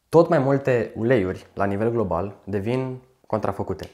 Tot mai multe uleiuri la nivel global devin contrafăcute.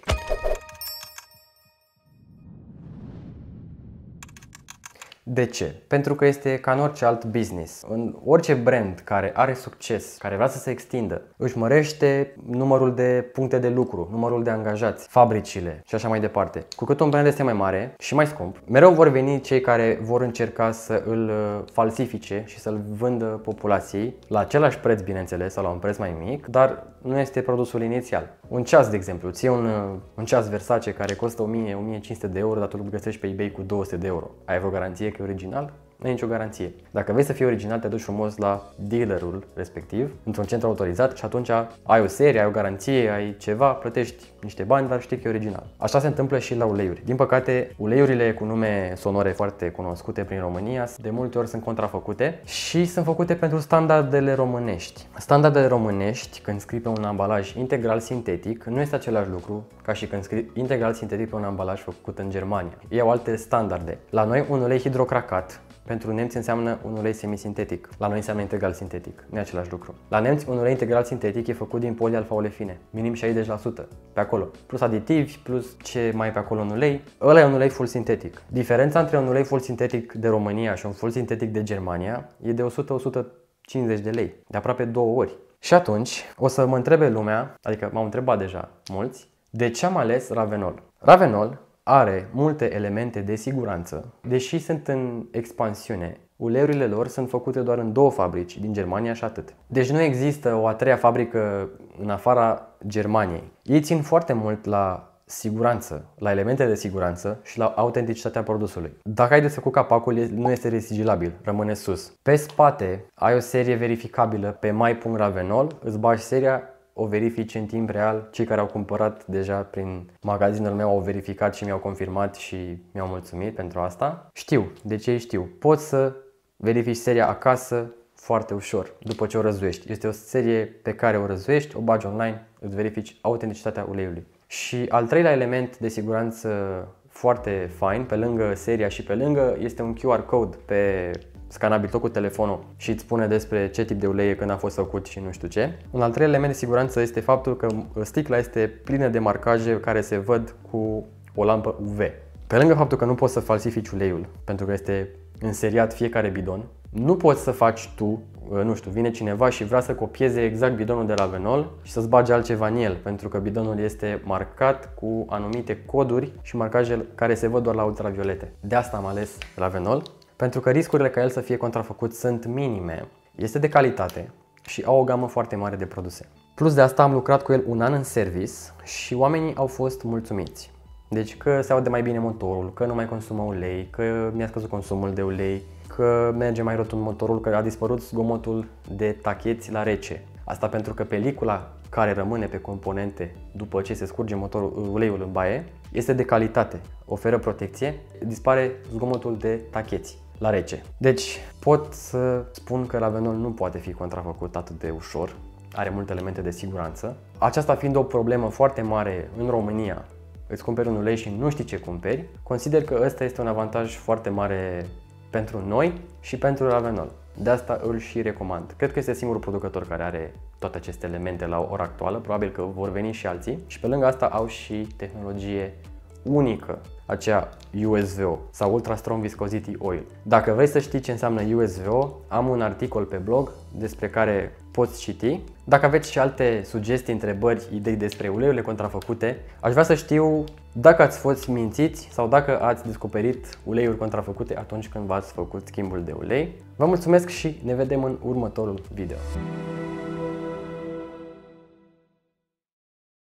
De ce? Pentru că este ca în orice alt business. În orice brand care are succes, care vrea să se extindă, își mărește numărul de puncte de lucru, numărul de angajați, fabricile și așa mai departe. Cu cât un brand este mai mare și mai scump, mereu vor veni cei care vor încerca să îl falsifice și să-l vândă populației la același preț, bineînțeles, sau la un preț mai mic, dar nu este produsul inițial. Un ceas, de exemplu, ții un ceas Versace care costă 1000-1500 de euro, dar tu îl găsești pe eBay cu 200 de euro. Ai o garanție că e original? Nu ai nicio garanție. Dacă vrei să fii original, te duci frumos la dealerul respectiv, într-un centru autorizat și atunci ai o serie, ai o garanție, ai ceva, plătești niște bani, dar știi că e original. Așa se întâmplă și la uleiuri. Din păcate, uleiurile cu nume sonore foarte cunoscute prin România de multe ori sunt contrafăcute și sunt făcute pentru standardele românești. Standardele românești, când scrii pe un ambalaj integral sintetic, nu este același lucru ca și când scrii integral sintetic pe un ambalaj făcut în Germania. Ei au alte standarde. La noi, un ulei hidrocracat pentru nemți înseamnă un ulei semisintetic. La noi înseamnă integral sintetic. Nu e același lucru. La nemți, un ulei integral sintetic e făcut din polialfa-olefine, minim 60%. Pe acolo. Plus aditivi, plus ce mai e pe acolo în ulei. Ăla e un ulei full sintetic. Diferența între un ulei full sintetic de România și un full sintetic de Germania e de 100-150 de lei. De aproape 2 ori. Și atunci o să mă întrebe lumea, adică m-au întrebat deja mulți, de ce am ales Ravenol? Ravenol are multe elemente de siguranță, deși sunt în expansiune. Uleiurile lor sunt făcute doar în 2 fabrici din Germania și atât. Deci nu există o a 3-a fabrică în afara Germaniei. Ei țin foarte mult la siguranță, la elemente de siguranță și la autenticitatea produsului. Dacă ai desfăcut capacul, nu este resigilabil, rămâne sus. Pe spate ai o serie verificabilă pe my.ravenol, îți bagi seria, o verifici în timp real. Cei care au cumpărat deja prin magazinul meu au verificat și mi-au confirmat și mi-au mulțumit pentru asta. Știu, de ce știu. Poți să verifici seria acasă foarte ușor după ce o răzuiești. Este o serie pe care o răzuiești, o bagi online, îți verifici autenticitatea uleiului. Și al 3-lea element de siguranță foarte fain, pe lângă seria și pe lângă, este un QR code pe scanabil tot cu telefonul și îți spune despre ce tip de ulei e, când a fost făcut și nu știu ce. Un al 3-lea element de siguranță este faptul că sticla este plină de marcaje care se văd cu o lampă UV. Pe lângă faptul că nu poți să falsifici uleiul, pentru că este înseriat fiecare bidon, nu poți să faci tu, nu știu, vine cineva și vrea să copieze exact bidonul de Ravenol și să-ți bage altceva în el, pentru că bidonul este marcat cu anumite coduri și marcaje care se văd doar la ultraviolete. De asta am ales Ravenol, pentru că riscurile ca el să fie contrafăcut sunt minime, este de calitate și au o gamă foarte mare de produse. Plus de asta am lucrat cu el un an în service și oamenii au fost mulțumiți. Deci că se aude mai bine motorul, că nu mai consumă ulei, că mi-a scăzut consumul de ulei, că merge mai rotund motorul, că a dispărut zgomotul de tacheți la rece. Asta pentru că pelicula care rămâne pe componente după ce se scurge uleiul în baie este de calitate, oferă protecție, dispare zgomotul de tacheți la rece. Deci pot să spun că Ravenol nu poate fi contrafăcut atât de ușor, are multe elemente de siguranță. Aceasta fiind o problemă foarte mare în România, îți cumperi un ulei și nu știi ce cumperi, consider că ăsta este un avantaj foarte mare pentru noi și pentru Ravenol. De asta îl și recomand. Cred că este singurul producător care are toate aceste elemente la ora actuală, probabil că vor veni și alții. Și pe lângă asta au și tehnologie unică, aceea USVO sau Ultra Strong Viscosity Oil. Dacă vrei să știi ce înseamnă USVO, am un articol pe blog despre care poți citi. Dacă aveți și alte sugestii, întrebări, idei despre uleiurile contrafăcute, aș vrea să știu dacă ați fost mințiți sau dacă ați descoperit uleiuri contrafăcute atunci când v-ați făcut schimbul de ulei. Vă mulțumesc și ne vedem în următorul video.